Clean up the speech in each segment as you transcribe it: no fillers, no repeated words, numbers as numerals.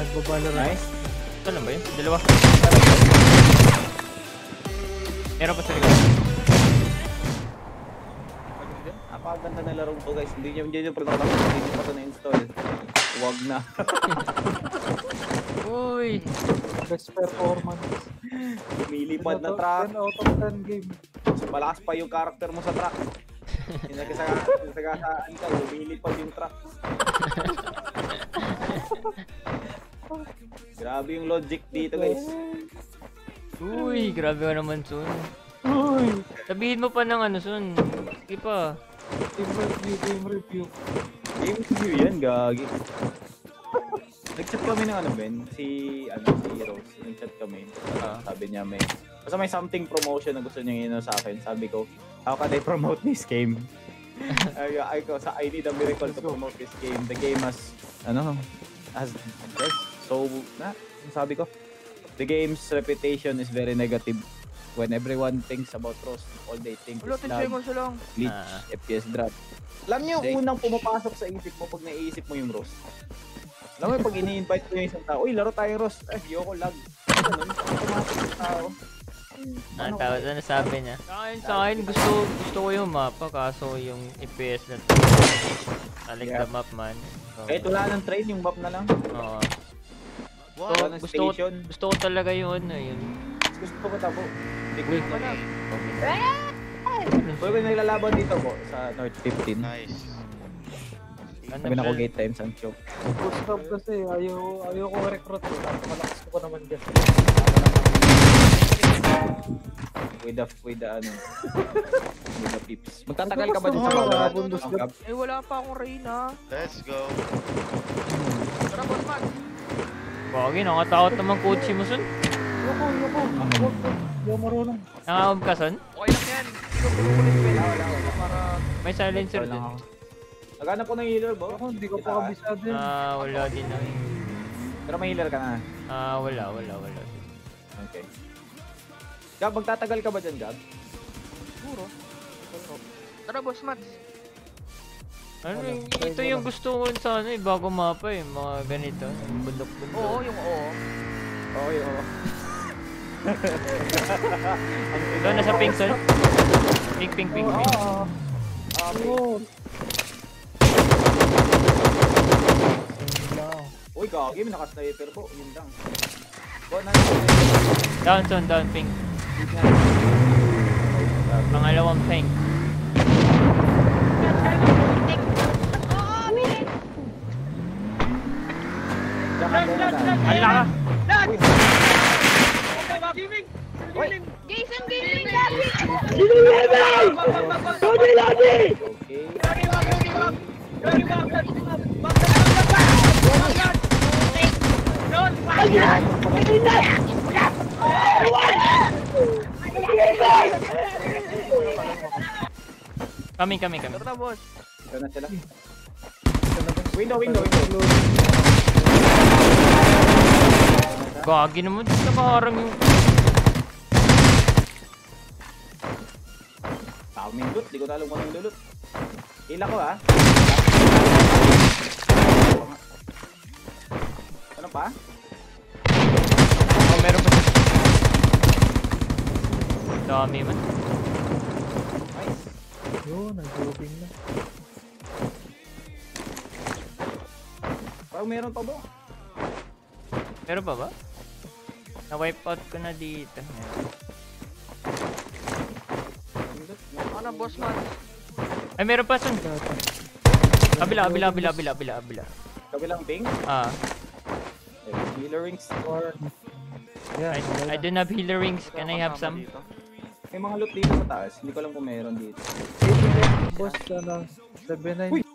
Nagbabalaro. Nice. Ito lang ba yun? Dalawa. Meron pa sa likod. Napakaganda na larong to guys. Hindi nyo pa ito na-install. Huwag na. Uy! Best performance. Lumilipad na truck. 10 out of 10 game. Malakas pa yung character mo sa truck. Nagasaan ka, lumilipad yung truck. Grabe yung logic dito guys. Uy! Grabe ka naman, Sun. Uy! Sabihin mo pa ng ano, Sun. Sige pa. Game review. Game review yan, gagi. Nag-chat kami ng ano, Ben, si Rose. Nag-chat kami. Sabi niya basta may something promotion na gusto niya sa akin. Sabi ko, how can I promote this game? I need a miracle to promote this game. The game has so, sabi ko, the game's reputation is very negative. When everyone thinks about Rose, all they think is lag, glitch, FPS drop. Alam niyo yung unang pumapasok sa isip mo pag naiisip mo yung Rose. Alam mo yung pag ini-invite mo yung isang tao, uy, laro tayo Rose. Yoko lag. Ganun, automatic yung tao. Tapos ano sabi niya? Sa akin gusto ko yung mapa kaso yung FPS na I like the map man. Kahit wala nang train, yung map na lang. Oo. Gusto ko talaga yung ano yun. Gusto ko tabo. Wait pa na. Pwede naglalaban dito po sa North 15. Nice. Sabi na ko gate time Sancho. Gusto kasi ayaw ko recruit ko. Malakas ko naman dyan. With the pips. Magtatagal ka ba dito sa Gab? Wala pa akong Reyna. Let's go. Tara, boss man. Bagi, nakatakot naman coach mo, Sun. Yoko. Hindi ako marunong. Nangahom ka, Sun? Okay lang yan. Hindi ko pulukulit pwede. Para... May silencer din. Naghanap ko ng healer, bo? Ako, hindi ko pa kabisado yun. Wala din na. Pero may healer ka na. Wala. Okay. Gab, magtatagal ka ba dyan, Gab? Siguro. Tara, boss man. Ito yung gusto ko sa bago mapa mga ganito. Yung bundok-bundok. Oo, yung oo. Oo. Ito, nasa pink, Sun. Pink. Uy, gagi, may naka-sniper po. Yun lang. Down, Sun, down, pink. Pangalawang pink. Hala ka! Jason Gaming Lobby! Lobby! Lobby! Kami. Tara, boss. Ito na sila. Window. Gagi naman, nakaharang yung... Taming loot, di ko talong kung anong loot. Hila ko Ano pa? Meron pa. Dami man. Nice. Yun, nag-grouping na. Parang meron pa ba? Meron pa ba? Na-wipe out ko na dito. Ano, boss man? Ay, meron pa, Sun. Kabila. Kabilang ping? Healer rings. I don't have healer rings. Can I have some? May mga loot dito sa taas. Hindi ko alam kung meron dito. Boss, 79. Uy!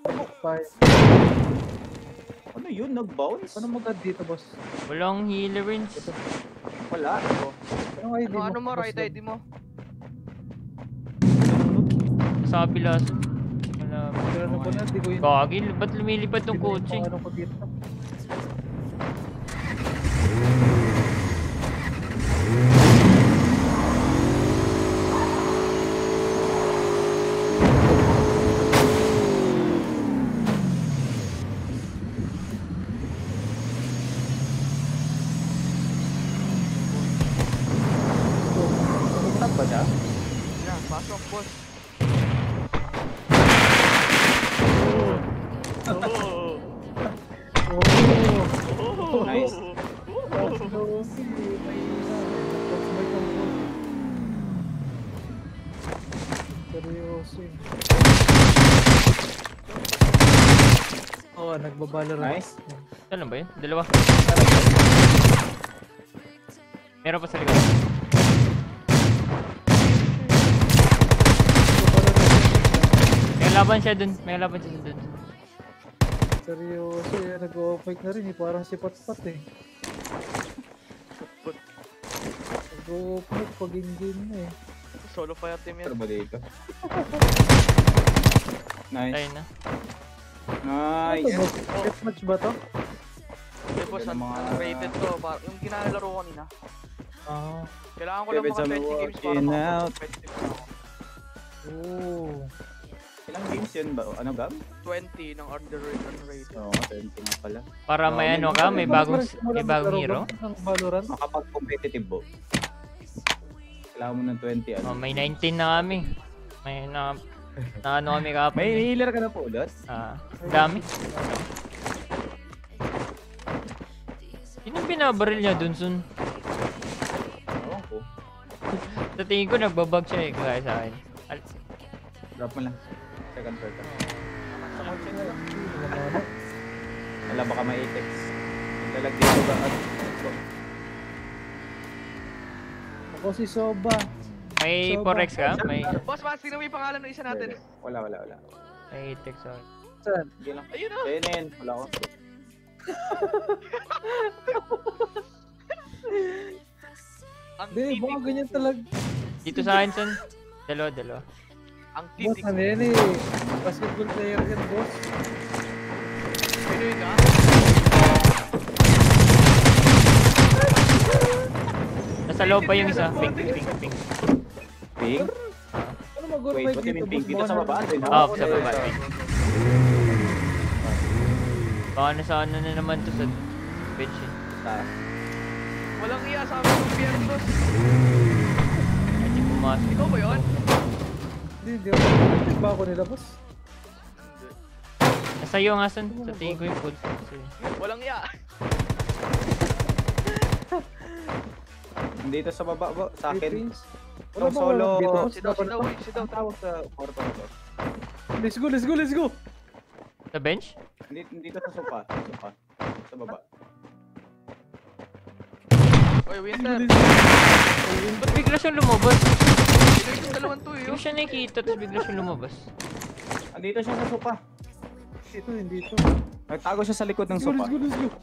5. Ano yun? Nag-bounce? Ano magad dito, boss? Walang healer rings. Wala. Anong ID mo? Ano mo, right ID mo? Sa kabila, Sun. Wala. Ano ba na? Di ko yun. Gagi, ba't lumilipad tong kotse? Ano ko dito? ba siya? Yan, pasok, boss. Nice. Seryoso yun. Oo, nagbabalo rin. Nice. Saan ba yun? Dalawa. Meron pa sa likod. May laban siya dun. May laban siya dun. Seryoso yan, nag-o-fight na rin eh. Parang si Patpat eh. Nag-o-fight pag in-game na eh. Solo fire team Ano yan. ba dito? Nice. Ayun na. Nice. Ito, deathmatch ba to? Hindi, boss, Yan ang mga- unrated to. Yung ginalaro ko kanina. Ah, Kailangan ko lang David, mga 20 games para walking out. makapag-competitive na ako. oo. Ilang games yun ba? Ano gam? 20 ng unrated. Oo, 20 nga pala. Para may ano ka, may bagong hero. Ang Valorant. Makapag-competitive bo. Kailangan mo ng 20 Oh, ano. may 19 na kami. May na ano kami kapag. May healer ka na po ulit? Dami. Yun ang binabaril niya dun, Sun. Oo ko. Sa tingin ko nagbabag siya eh, kaya sa akin. Drop mo lang. Second third. Ano? Wala baka may apex. Lalag dito ba? Ako si Soba. May So, forex ka? May Boss, mas sino may pangalan ng isa natin? Wala. may text ako. Saan? Sige lang. Ayun na. Ayun na yun. Wala ko. Ang Hindi, baka titik. ganyan talaga. Dito sa akin, Sun. Dalawa. Ang Boss, titik. ano yan eh. Basketball player yan, boss. Sino yun ka? Nasa loob pa yung isa. Pink. Ping? Ano mag-on Wait, fight what do you mean ping? boss? Dito sa baba? Doon, ha? Oh, sa baba. Pink. Baka nasa ano na naman to sa bench eh. Ah, Walang iya sa amin ng Pierre, boss. Hindi pumasok. Ikaw ba yun? Hindi ako. Ba ako nila, boss? Nasa iyo nga, Sun. Sa tingin ko yung food. Walang iya. Dito sa baba bo, sa akin. Prince? Itong ba solo. walang dito, boss? Sit down, sit down, Dapat- sit down. Tawag sa kwarto na to. Let's go! Sa bench? Dito sa sopa. Sa baba. Oy, Winter. Ba't bigla siyang lumabas? Sino yung dalawang to Hindi yun? ko siya nakikita, tapos bigla siyang lumabas. Andito siya sa sopa. Dito, hindi ito. Nagtago siya sa likod ng Let's go, sopa. let's go.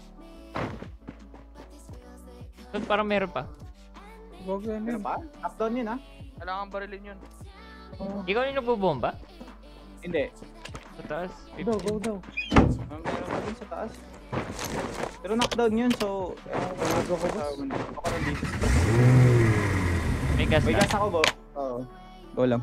Sun, parang meron pa. Bago yan Ano yun. pa? Up down yun ha? Kailangan barilin yun. Oh, Ikaw yung nagbobomba? Hindi. Sa taas? go daw. Meron pa din sa taas. Pero knockdown yun, so... Bago ko, boss. Ako rin dito. May gas May na. gas ako bo. Oo. Go lang.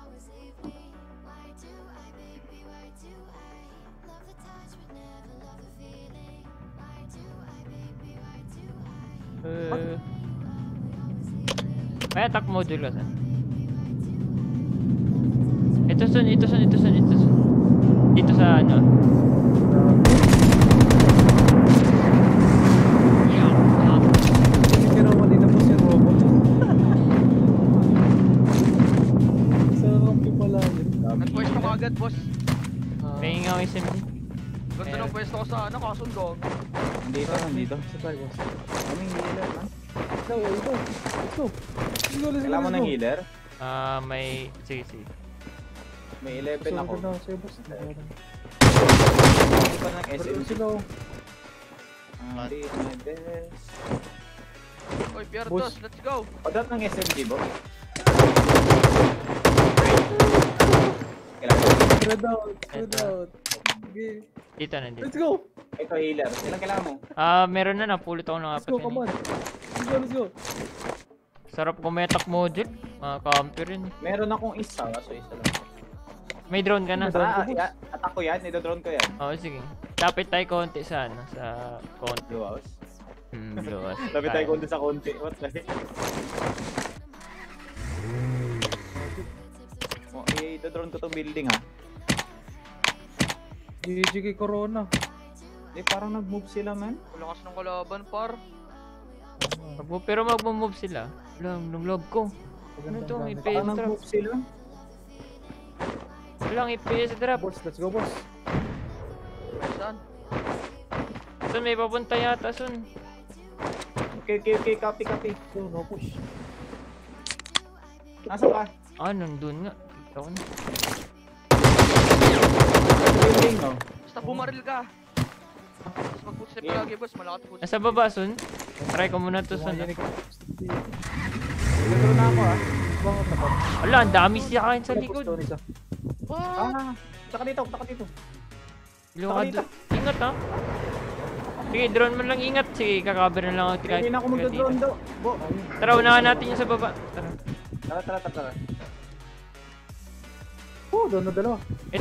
May attack module ka, Sun. Ito, Sun. Dito sa ano. Hindi ka naman din boss yung robot. Sa kampi pala yun. Nagpwesto ko agad, boss. May nga may SMG. Gusto nang pwesto ko sa ano, kasundo. Nandito. Sa tayo, boss. Kaming healer man. Let's go. Kailangan mo ng healer? May... Sige. May 11 ako. Sa'yo, boss. Hindi pa ng Pero SMG. sila, oh. Did my best. Oy, Pierre, Boss. let's go. Padat ng SMG bo. Kailangan. Spread out. Okay. Dito. Let's go. Ito healer. Ilang kailangan mo? Meron na. Napulot ako ng Let's apat go, yun come on. eh. Let's go. Sarap kumetak module. Mga camper rin. Meron akong isa, kaso isa lang. May drone ka na. Attack ko yan, idodrone ko yan. Oo, sige. Lapit tayo konti sa ano, sa konti. Blue house. Luwas. Lapit tayo konti sa konti. What's that? drone ko tong building ha. GG kay Corona. Parang nag-move sila man. Lakas ng kalaban, par. Pero magmo-move sila. Walang log ko. Ano to? Magandang gamit. FPS Parang drop. nag-move sila. Walang FPS drop. Boss, let's go boss. Saan? Sun, may papunta yata, Sun. Okay, copy. So, no push. Nasa ka? Nandun nga. Kita ko na. Building, no? Basta bumaril ka. Tapos mag-footstep ka lagi, boss. Malakas footstep. Nasa baba, Sun. Try ko muna to, Sun. Nag-drone na ako ha. Bangot na ba? Wala, ang dami siya kain sa likod. Tsaka dito. Ilokad. Ingat ha. Sige, drone man lang ingat. Sige, kakaber na lang ako. Hindi na ako mag-drone do. Bo. Tara, unahan natin yung sa baba. Tara. Tara. Doon na dalawa. Ito.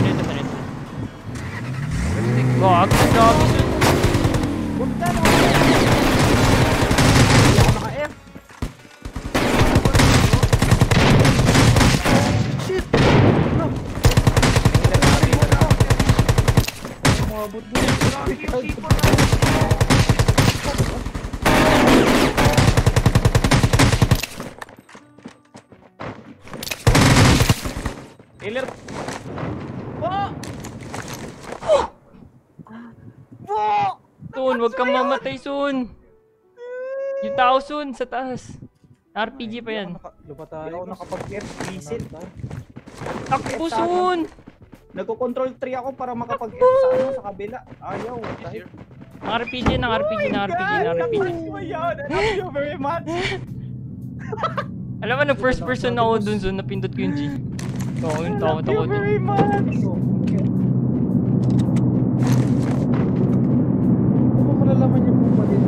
Wag, ang dami, Sun. Punta na ako. Hindi ako naka-F. Shit! Umabot mo. Lagi yung tipo na. Killer. Sun, wag kang mamatay, Sun. Yung tao, Sun, sa taas. RPG pa yan. Lupa Hindi tayo. ako nakapag-F. Visit. Takbo, Sun! Nagko-control 3 ako para makapag-F sa kabila. Ayaw. Ng RPG. Thank you very much. Alam mo, nag first person ako dun, Sun. Napindot ko yung G. Takot Thank ako you dun. very much. Ano mo malalaman yung pupa dito?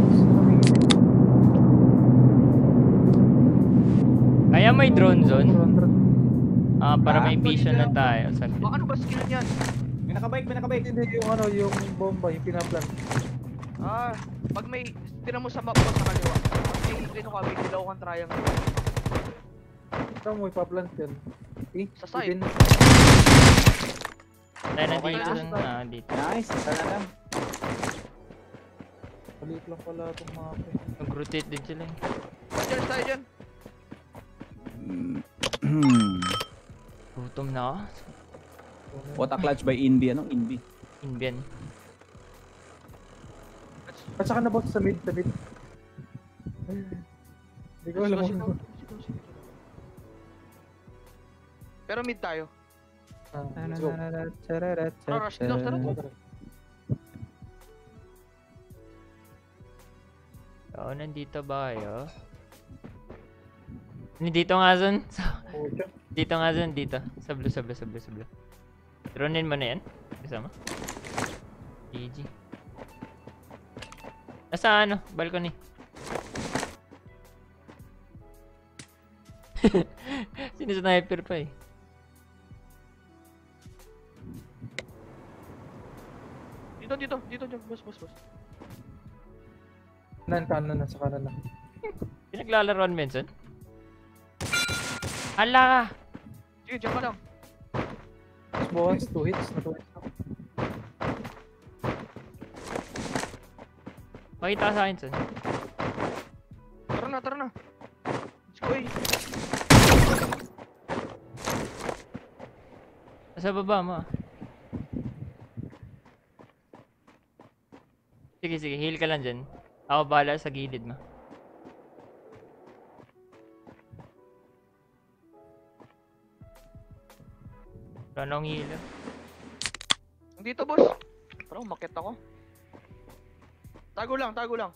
Kaya may drone zone. 400. Para may vision na tayo. Saglit. Baka ano ba skill niyan? May nakabike. Hindi yung bomba, yung pinaplan. Pag may, tira mo sa map mo sa kaliwa. Pag may may dilaw kang triangle. Ito mo, ipaplant yun. Sa side. Tayo na Okay dito, na. Sun. Dito. Nice. Sana lang. Maliit lang pala itong mga pre. Nag-rotate din sila eh. Cheers tayo dyan. Gutom na ako. What a clutch by Inbi. Anong Inbi? Inbian. At saka na boss sa mid. Hindi ko alam Sigaw. mo. Pero mid tayo. Let's go. Rush nila, tara. Oo, nandito ba kayo? Dito nga, Sun. Dito nga, Sun. Dito. Sa blue. Dronein mo na yan. Kasama. GG. Nasa ano? Balcony. Sinusniper pa eh. Dito, boss. Kanan na, sa kanan na. Pinaglalaroan, Benson? Ala! Sige, dyan ka lang. Mas bonus, 2 hits na 2 hits. Makita ka sa akin, Sun. Tara na. Let's go, eh. Nasa baba mo ah. Sige, heal ka lang dyan. Ako bahala sa gilid mo. Ranong healer. Dito, boss. Parang umakit ako. Tago lang.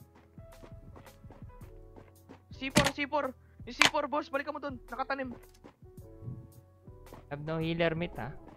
C4. Yung C4, boss. Balik ka mo dun. Nakatanim. Have no healer mate ah.